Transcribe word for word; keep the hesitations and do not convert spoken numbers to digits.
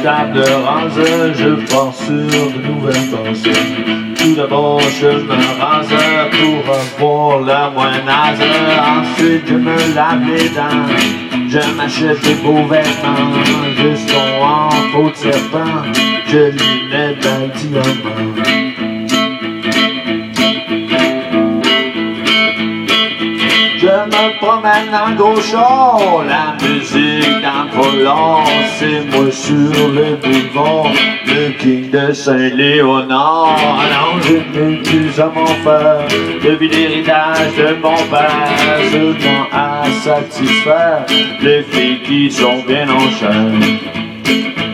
table rase, je pars sur de nouvelles pensées. Tout d'abord je me rase pour avoir la moins naze. Ensuite je me lave les dents, je m'achète des beaux vêtements. Je son en peau de serpent, je lui mets dans le diamant. Je me promène en gauchard, la musique dans le volant. C'est moi sur le boulevard, le king de Saint-Léonard. Alors je n'ai plus à m'en faire, depuis l'héritage de mon père, seulement à satisfaire les filles qui sont bien en chair.